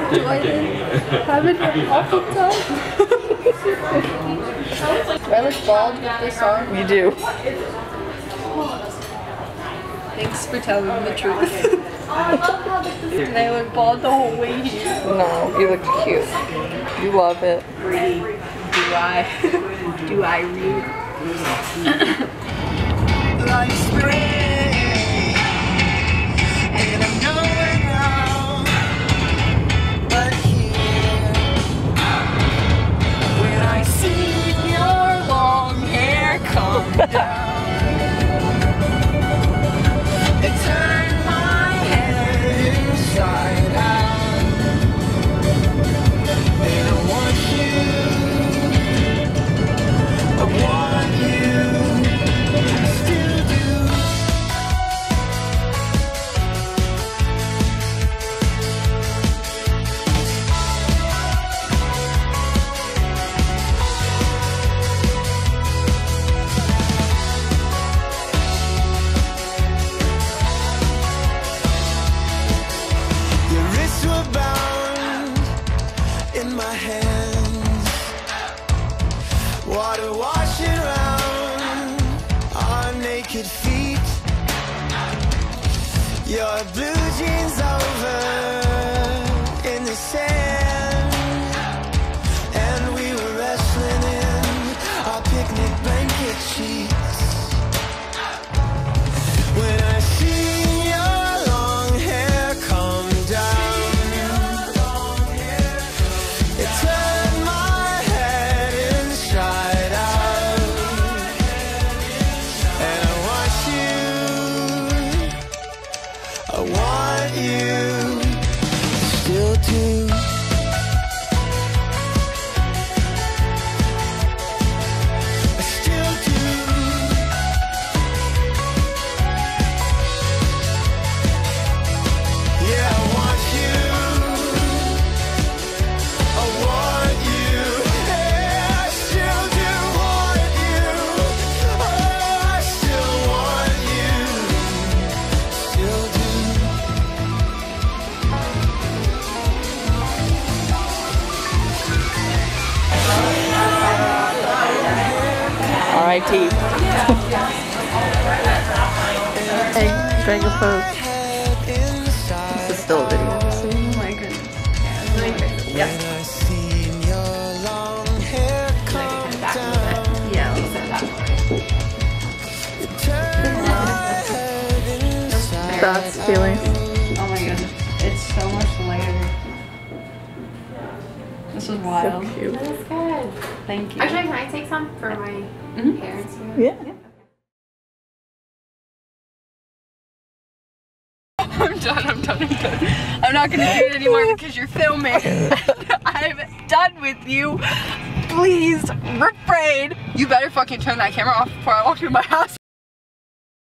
Do I have it off the top? Do I look bald with this on? You do. Thanks for telling me the truth. And I look bald the whole way here. No, you look cute. You love it. Do I? Do I read? Like spring, and I'm going out, but here, when I see your long hair come down, it turned my head inside out, and I want you, I want you. Water washing around our naked feet. Your blue jeans over in the sand, and we were wrestling in our picnic blanket sheets. When I see your long hair come down, it turned my head inside out, and I want you still do. I still do. Yeah, I want you. I want you. Yeah, I still do want you. Oh, I still want you. Still do. R.I.T. Hey, drag a pose. This is still a video. Oh my goodness. Yeah. Yeah, let's set that. Thoughts, feelings? Oh my goodness. It's so much lighter. This is wild. So cute. That is good. Thank you. Actually, can I take some for my hair and stuff? Yeah. I'm done. I'm not gonna do it anymore because you're filming. I'm done with you. Please refrain. You better fucking turn that camera off before I walk through my house.